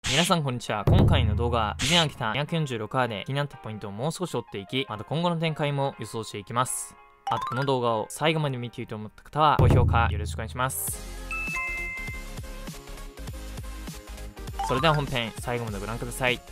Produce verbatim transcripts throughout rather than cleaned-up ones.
皆さんこんにちは。今回の動画は以前飽きたにひゃくよんじゅうろくわで気になったポイントをもう少し追っていき、また今後の展開も予想していきます。あとこの動画を最後まで見ていると思った方は高評価よろしくお願いします。それでは本編最後までご覧ください。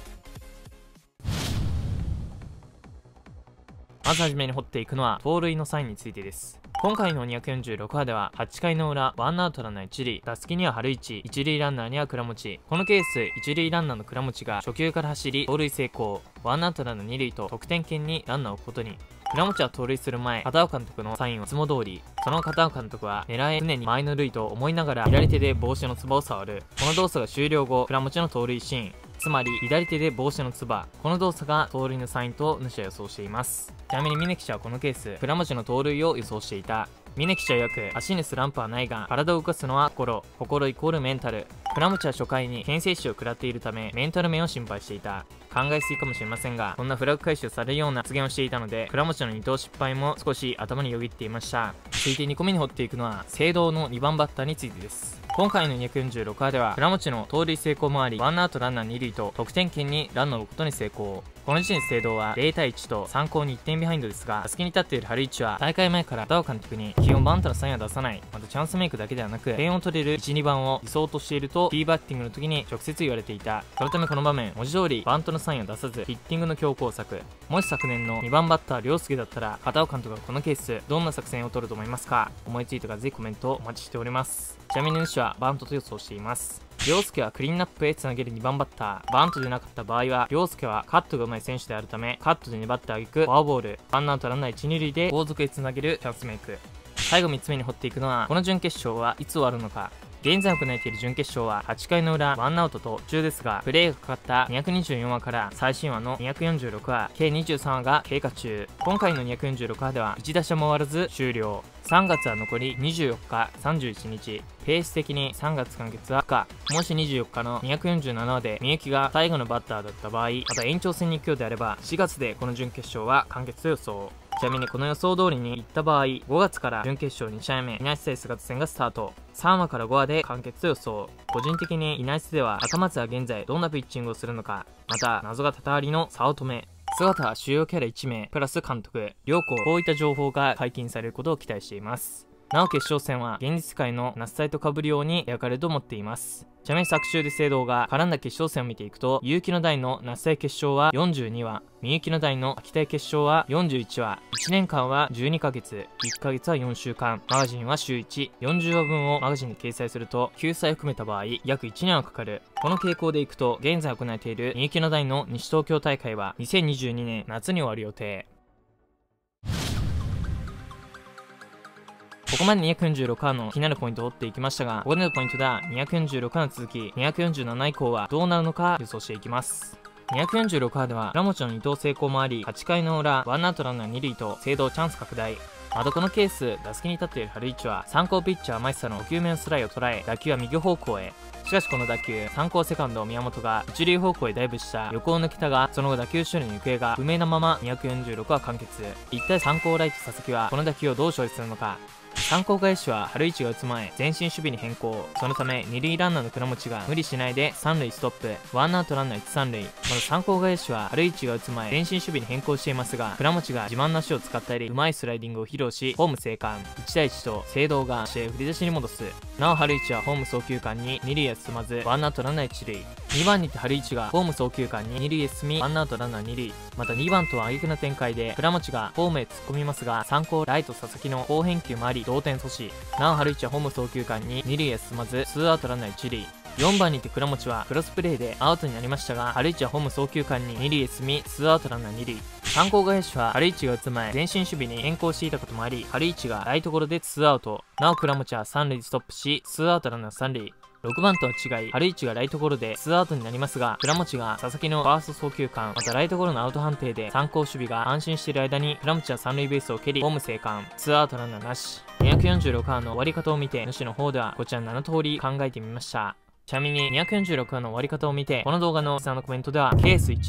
まずはじめに掘っていくのは盗塁のサインについてです。今回のにひゃくよんじゅうろくわでははちかいの裏、ワンアウトランナーいち塁、打席には春一、一塁ランナーには倉持。このケース、一塁ランナーの倉持が初球から走り盗塁成功、ワンアウトランナーに塁と得点圏にランナーを置くことに。倉持は盗塁する前、片尾監督のサインはいつも通り。その片尾監督は狙え常に前の塁と思いながら左手で帽子のつばを触る。この動作が終了後、倉持の盗塁シーン、つまり左手で帽子のつば、この動作が盗塁のサインと主は予想しています。ちなみに峯記者はこのケース、倉持の盗塁を予想していた。峯記者曰く、足にスランプはないが体を動かすのは心、心イコールメンタル。倉持は初回に牽制死を食らっているためメンタル面を心配していた。考えすぎかもしれませんが、こんなフラグ回収されるような発言をしていたので、倉持のに投失敗も少し頭によぎっていました。続いてにこめに掘っていくのは聖堂のにばんバッターについてです。今回のにひゃくよんじゅうろくわでは倉持の盗塁成功もあり、ワンアウトランナーに塁と得点圏にランナーを置くことに成功。この時点で聖堂はゼロたいいちと参考にいってんビハインドですが、打席に立っている春一は大会前から片尾監督に基本バントのサインは出さない、またチャンスメイクだけではなく点を取れるいち、にばんを理想としていると T バッティングの時に直接言われていた。そのためこの場面、文字通りバントのサインを出さずヒッティングの強攻策。もし昨年のにばんバッター涼介だったら片尾監督がこのケースどんな作戦を取ると思いますか？思いついたらぜひコメントお待ちしております。ちなみに主はバントと予想しています。涼介はクリーンナップへつなげるにばんバッター、バントでなかった場合は涼介はカットが上手い選手であるためカットで粘ってあげくフォアボール、ワンアウトランナーいち、に塁で後続へつなげるチャンスメイク。最後みっつめに掘っていくのはこの準決勝はいつ終わるのか。現在行われている準決勝ははちかいの裏、ワンアウトと途中ですが、プレーがかかったにひゃくにじゅうよんわから最新話のにひゃくよんじゅうろくわ、計にじゅうさんわが経過中。今回のにひゃくよんじゅうろくわではいち打者も終わらず終了。さんがつは残りにじゅうよっか、さんじゅういちにち。ペース的にさんがつ完結は不可。もしにじゅうよっかのにひゃくよんじゅうななわでみゆきが最後のバッターだった場合、また延長戦に行くようであればしがつでこの準決勝は完結と予想。ちなみにこの予想通りにいった場合、ごがつから準決勝に試合目、稲市対菅田戦がスタート。さんわからごわで完結と予想。個人的に稲市では赤松は現在どんなピッチングをするのか、また謎が多々ありの早乙女、姿は主要キャラいちめいプラス監督、両校、こういった情報が解禁されることを期待しています。なお決勝戦は現実界の那須祭と被るように描かれると思っています。ちなみに作中で聖堂が絡んだ決勝戦を見ていくと、結城の代の那須祭決勝はよんじゅうにわ、みゆきの代の秋田決勝はよんじゅういちわ、いちねんかんはじゅうにかげつ、いっかげつはよんしゅうかん、マガジンは週いち、よんじゅうわぶんをマガジンに掲載すると救済を含めた場合約いちねんはかかる。この傾向でいくと現在行われているみゆきの代の西東京大会はにせんにじゅうにねん夏に終わる予定。ここまでにひゃくよんじゅうろくわの気になるポイントを追っていきましたが、ここでのポイントではにひゃくよんじゅうろくわの続きにひゃくよんじゅうなな以降はどうなるのか予想していきます。にひゃくよんじゅうろくわでは倉持のに投成功もあり、はちかいの裏、ワンアウトランナーに塁と聖堂チャンス拡大。またこのケース、打席に立っている春一は参考ピッチャーマイスタのごきゅうめのスライを捉え、打球は右方向へ。しかしこの打球、参考セカンド宮本が一塁方向へダイブした横を抜けたが、その後打球処理の行方が不明なままにひゃくよんじゅうろくわ完結。一体参考ライト佐々木はこの打球をどう処理するのか。参考返しは春一が打つ前、前進守備に変更。そのために塁ランナーの倉持が無理しないでさん塁ストップ、ワンアウトランナーいち、さん塁。また参考返しは春一が打つ前、前進守備に変更していますが、倉持が自慢の足を使ったりうまいスライディングを披露しホーム生還。いちたいいちと聖堂が試合を振り出しに戻す。なお春一はホーム送球間にに塁へ進まずワンアウトランナーいち塁。にばんにて春一がホーム送球間にに塁へ進みワンアウトランナーに塁。またにばんとは挙句な展開で倉持がホームへ突っ込みますが、参考ライト佐々木の好返球もあり同点阻止。なお春一はホーム送球間にに塁へ進まずツーアウトランナーいち塁。よんばんにて倉持はクロスプレーでアウトになりましたが、春一はホーム送球間にに塁へ進みツーアウトランナーに塁。参考返しは春一が打つ前前進守備に変更していたこともあり、春一がライトゴロでツーアウト。なお倉持はさん塁ストップしツーアウトランナーさん塁。ろくばんとは違い春一がライトゴロでツーアウトになりますが、倉持が佐々木のファースト送球間、またライトゴロのアウト判定で参考守備が安心している間に倉持はさん塁ベースを蹴りホーム生還、ツーアウトランナーなし。にひゃくよんじゅうろくわの終わり方を見て主の方ではこちらななとおり考えてみました。ちなみににひゃくよんじゅうろくわの終わり方を見てこの動画の下のコメントではケースいち、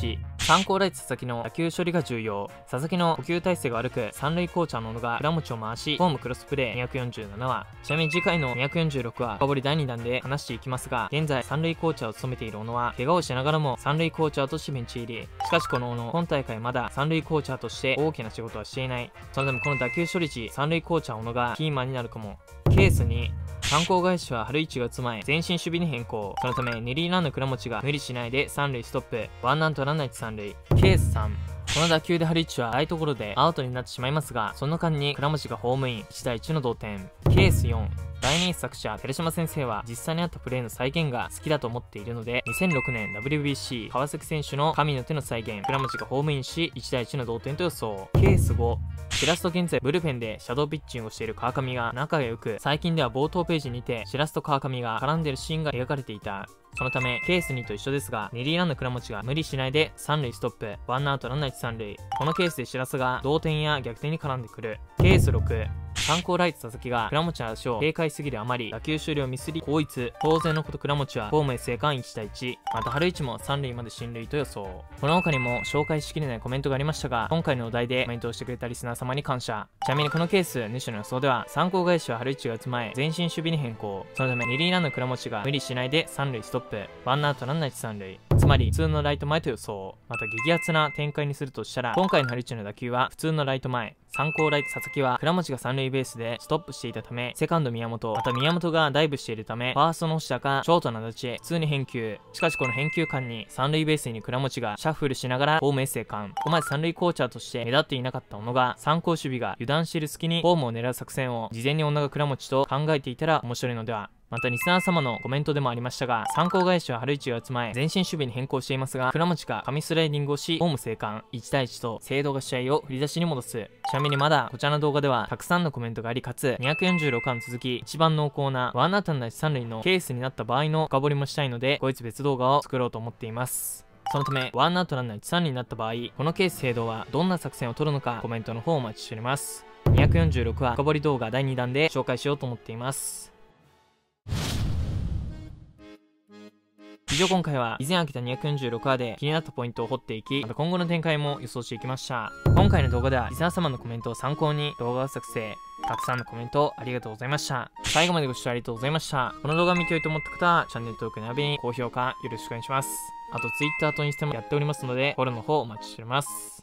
参考ライト佐々木の打球処理が重要。佐々木の捕球体勢が悪く、三塁コーチャーの小野が倉持を回し、ホームクロスプレーにひゃくよんじゅうななわ。ちなみに次回のにひゃくよんじゅうろくは深掘りだいにだんで話していきますが、現在三塁コーチャーを務めている小野は、怪我をしながらも三塁コーチャーとしてベンチ入り。しかしこの小野、今大会まだ三塁コーチャーとして大きな仕事はしていない。そのためこの打球処理時、三塁コーチャー小野がキーマンになるかも。ケースに、参考返しは春一が打つ前、前進守備に変更。そのため、二塁ランの倉持が無理しないで三塁ストップ。ワンアウトランナーいち三塁。ケースさん。この打球で春一はライトゴロでアウトになってしまいますが、その間に倉持がホームイン、いちたいいちの同点。ケースよん。大人気作者、寺島先生は実際にあったプレーの再現が好きだと思っているので、にせんろくねん ダブリュービーシー 川崎選手の神の手の再現、倉持がホームインし、いちたいいちの同点と予想。ケースご。しらすと現在ブルペンでシャドーピッチングをしている川上が仲が良く、最近では冒頭ページにてしらすと川上が絡んでいるシーンが描かれていた。そのためケースにと一緒ですが、二塁ランの倉持が無理しないで三塁ストップ、ワンアウトランナーいち三塁。このケースでしらすが同点や逆転に絡んでくる。ケースろく。参考ライト佐々木が倉持の足を警戒すぎるあまり打球終了ミスり後逸。当然のこと倉持はホームへ生還いちたいいち。また春一も三塁まで進塁と予想。この他にも紹介しきれないコメントがありましたが、今回のお題でコメントをしてくれたリスナー様に感謝。ちなみにこのケース主の予想では、参考返しは春一が打つ前前進守備に変更。そのため二塁ランの倉持が無理しないで三塁ストップ、ワンアウトランナーいち三塁。つまり普通のライト前と予想。また激アツな展開にするとしたら、今回の春一の打球は普通のライト前。参考ライト佐々木は倉持が三塁ベースでストップしていたため、セカンド宮本、また宮本がダイブしているため、ファーストの押下かショートの足立へ普通に返球。しかしこの返球間に三塁ベースに倉持がシャッフルしながらホームへ生還。ここまで三塁コーチャーとして目立っていなかった小野が、参考守備が油断している隙にホームを狙う作戦を事前に小野が倉持と考えていたら面白いのでは。またリスナー様のコメントでもありましたが、参考返しは春一が打つ前前進守備に変更していますが、倉持が神スライディングをしホーム生還、いちたいいちと精度が試合を振り出しに戻す。ちなみにまだこちらの動画ではたくさんのコメントがあり、かつにひゃくよんじゅうろくわに続き一番濃厚なワンアウトランナーいち三塁のケースになった場合の深掘りもしたいので、後日別動画を作ろうと思っています。そのためワンアウトランナーいち三塁になった場合、このケース精度はどんな作戦を取るのかコメントの方をお待ちしております。にひゃくよんじゅうろくは深掘り動画だいにだんで紹介しようと思っています。以上今回は以前開けたにひゃくよんじゅうろくわで気になったポイントを掘っていき、また今後の展開も予想していきました。今回の動画ではリスナー様のコメントを参考に動画を作成。たくさんのコメントありがとうございました。最後までご視聴ありがとうございました。この動画見てよいと思った方はチャンネル登録並びに高評価よろしくお願いします。あと Twitter とインスタもやっておりますのでフォローの方お待ちしております。